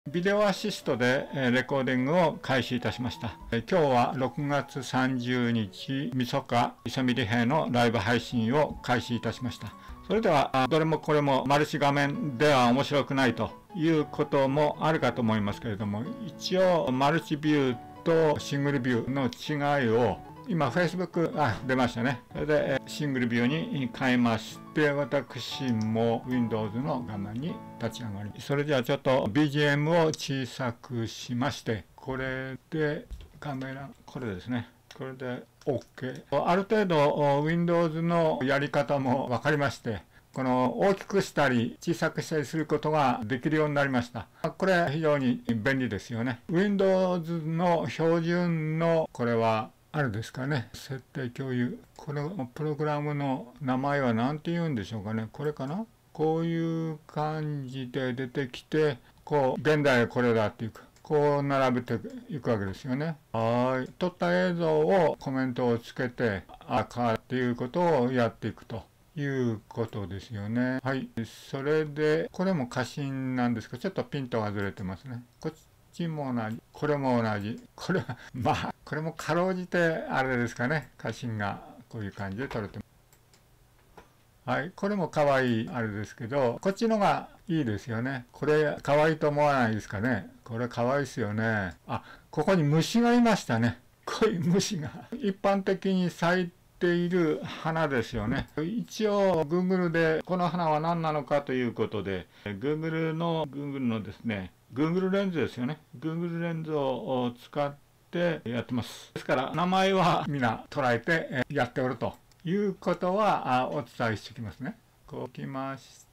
ビデオアシストでレコーディングを開始いたしました。今日は6月30日、みそかイソミリ兵のライブ配信を開始いたしました。それでは、どれもこれもマルチ画面では面白くないということもあるかと思いますけれども、一応マルチビューとシングルビューの違いを今 Facebook 出ましたね。それでシングルビューに変えまして、私も Windows の画面に立ち上がり、それじゃあちょっと BGM を小さくしまして、これでカメラ、これですね。これで OK。ある程度 Windows のやり方も分かりまして、この大きくしたり小さくしたりすることができるようになりました。これ非常に便利ですよね。Windows の標準のこれはあれですかね。設定共有。このプログラムの名前は何て言うんでしょうかね。これかな？こういう感じで出てきて、こう、現代はこれだっていうか、こう並べていくわけですよね。はい。撮った映像をコメントをつけて、赤っていうことをやっていくということですよね。はい。それで、これも過信なんですけど、ちょっとピントがずれてますね。こっちも同じ。これも同じ。これは、これもかろうじてあれですかね。過信がこういう感じで撮れてます。はい。これも可愛いあれですけど、こっちのがいいですよね。これ可愛いと思わないですかね。これ可愛いですよね。ここに虫がいましたね。こういう虫が。一般的に咲いている花ですよね。一応 Google でこの花は何なのかということで、Google のですね、Google レンズですよね。Google レンズを使ってやってます。ですから名前は皆捉えてやっておるということはお伝えしておきますね。こうきまして、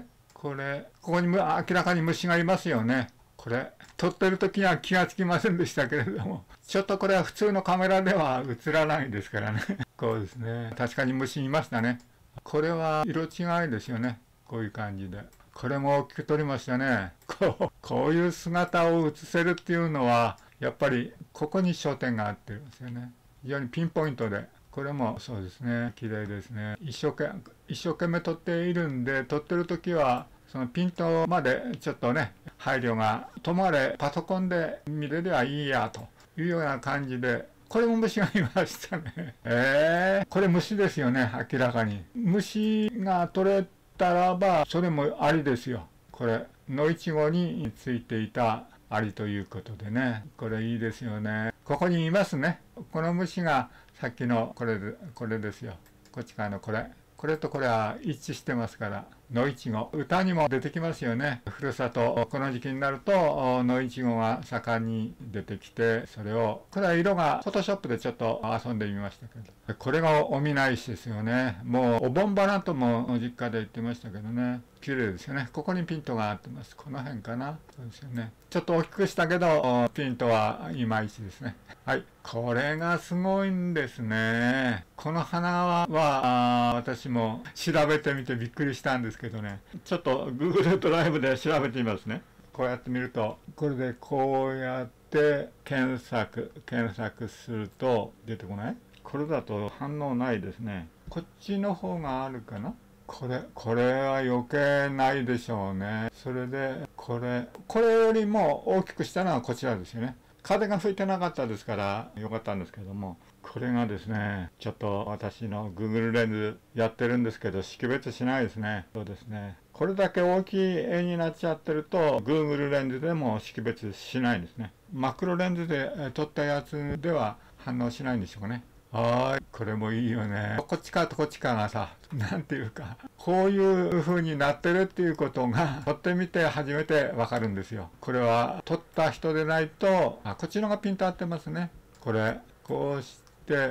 ここに明らかに虫がいますよね。これ、撮ってる時には気がつきませんでしたけれども、ちょっとこれは普通のカメラでは映らないですからね。こうですね。確かに虫いましたね。これは色違いですよね。こういう感じで。これも大きく撮りましたね。こういう姿を映せるっていうのは、やっぱりここに焦点が合ってるんですよね。非常にピンポイントで。これもそうですね。綺麗ですね。一生懸命撮っているんで、撮ってる時は、そのピントまでちょっとね、配慮が、ともあれパソコンで見れりゃいいや、というような感じで、これも虫がいましたね。これ虫ですよね、明らかに。虫が取れたらば、それもありですよ。これ、野いちごについていたアリということでね。これいいですよね。ここにいますね。この虫がさっきのこれですよ。こっちからのこれ。これとこれは一致してますから。野いちご。歌にも出てきますよね。ふるさと、この時期になると、野いちごが盛んに出てきて、それを、これは色が、フォトショップでちょっと遊んでみましたけど。これがお見ないしですよね。もう、お盆花とも実家で言ってましたけどね。綺麗ですよね。ここにピントが合ってます。この辺かな。そうですよね。ちょっと大きくしたけど、ピントはいまいちですね。はい。これがすごいんですね。この花は、私も調べてみてびっくりしたんですけどね。ちょっと Google ドライブで調べてみますね。こうやって見ると、これでこうやって検索すると出てこない？これだと反応ないですね。こっちの方があるかな？これは余計ないでしょうね。それで、これよりも大きくしたのはこちらですよね。風が吹いてなかったですからよかったんですけども、これがですね、ちょっと私の Google レンズやってるんですけど、識別しないですね。そうですね。これだけ大きい絵になっちゃってると、Google レンズでも識別しないんですね。マクロレンズで撮ったやつでは反応しないんでしょうかね。これもいいよね。こっち側とこっち側がさ、なんていうか、こういう風になってるっていうことが、撮ってみて初めてわかるんですよ。これは、撮った人でないと、こっちのがピント合ってますね。これ、こうして、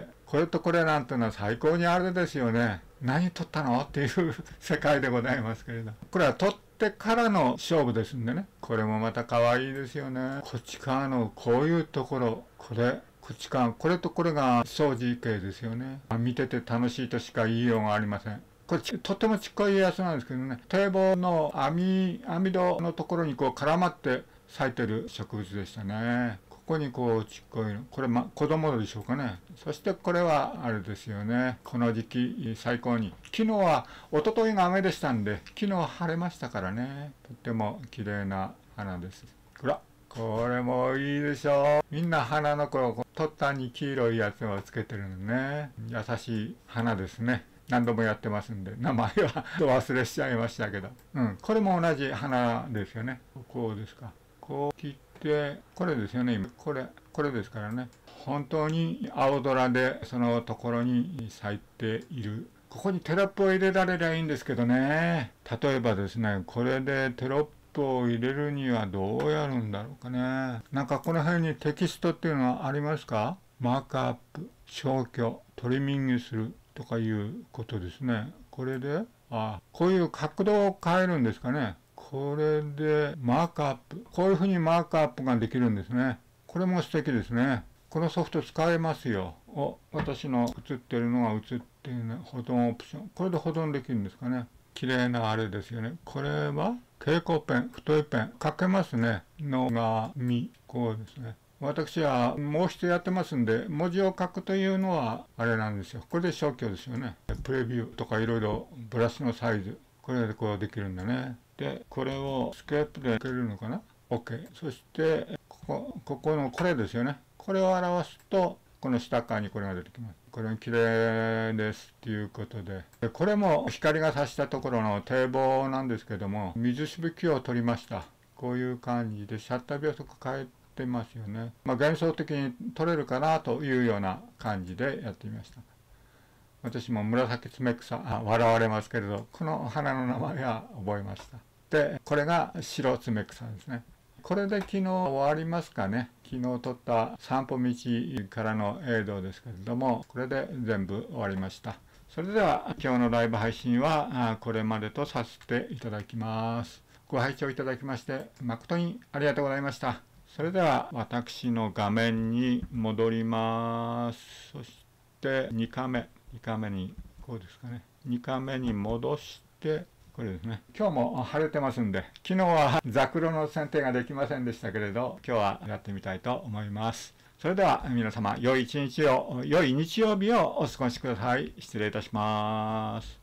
これとこれなんてのは最高にあれですよね。何撮ったのっていう世界でございますけれど。これは撮ってからの勝負ですんでね。これもまた可愛いですよね。こっち側のこういうところ、こっち側、これとこれが掃除系ですよね。見てて楽しいとしか言いようがありません。これとってもちっこいやつなんですけどね。堤防の網戸のところにこう絡まって咲いてる植物でしたね。ここにこうちっこいの。これ子供でしょうかね。そしてこれはあれですよね。この時期最高に。昨日は、一昨日が雨でしたんで、昨日晴れましたからね。とっても綺麗な花です。 ほら、これもいいでしょう。みんな花の突端に黄色いやつをつけてるのね。優しい花ですね。何度もやってますんで、名前は忘れしちゃいましたけど。これも同じ花ですよね。こうですか。こう切って、これですよね、今。これですからね。本当に青空でそのところに咲いている。ここにテロップを入れられりゃいいんですけどね。例えばですね、これでテロップを入れるにはどうやるんだろうかね。なんかこの辺にテキストっていうのはありますか？マークアップ、消去、トリミングするとかいうことですね。これで、こういう角度を変えるんですかね。これでマークアップ。こういうふうにマークアップができるんですね。これも素敵ですね。このソフト使えますよ。私の映ってるのが映っているね。保存オプション。これで保存できるんですかね。綺麗なあれですよね。これは蛍光ペン、太いペン。書けますね。のがみ。こうですね。私は毛筆やってますんで、文字を書くというのはあれなんですよ。これで消去ですよね。プレビューとかいろいろブラシのサイズ。これでこうできるんだね。で、これをスケープで書けるのかな？ OK。そして、ここのこれですよね。これを表すと、この下側にこれが出てきます。これが綺麗ですっていうことで。これも光が差したところの堤防なんですけども、水しぶきを取りました。こういう感じでシャッター秒速変えてますよね。幻想的に撮れるかなというような感じでやってみました。私も紫爪草、笑われますけれど、この花の名前は覚えました。で、これが白爪草ですね。これで昨日終わりますかね。昨日撮った散歩道からの映像ですけれども、これで全部終わりました。それでは今日のライブ配信はこれまでとさせていただきます。ご拝聴いただきまして誠にありがとうございました。それでは私の画面に戻ります。そして2カメにこうですかね。2カメに戻して、これですね。今日も晴れてますんで、昨日はザクロの剪定ができませんでしたけれど、今日はやってみたいと思います。それでは皆様、良い日曜日をお過ごしください。失礼いたします。